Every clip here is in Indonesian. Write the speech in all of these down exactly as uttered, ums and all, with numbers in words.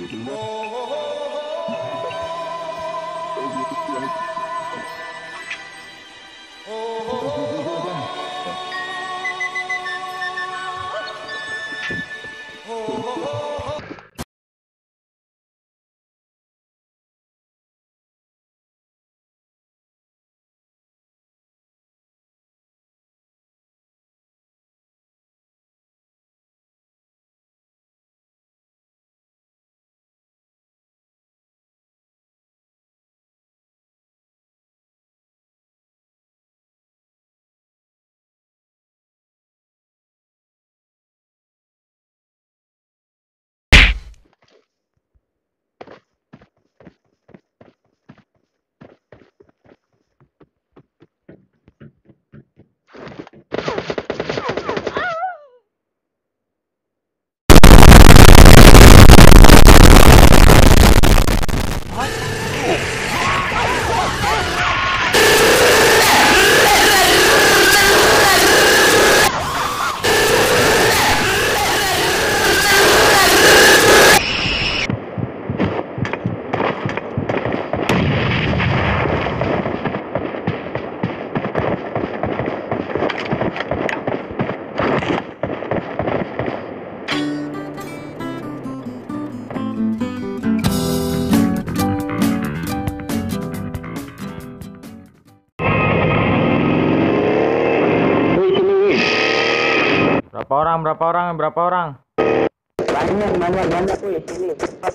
Berapa orang? Berapa orang? Berapa orang? Banyak, banyak, banyak tuh di sini.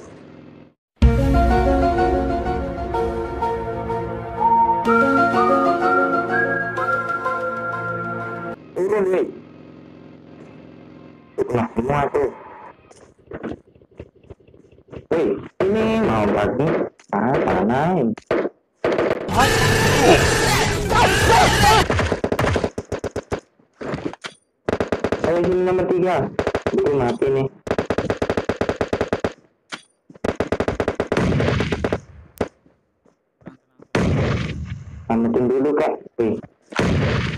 Turun, weh. Nah, semua tuh. Weh, ini mau bagi. Ah, tanam. Ayo sini nomor tiga. Itu mati nih. Amatin dulu kak. Wih.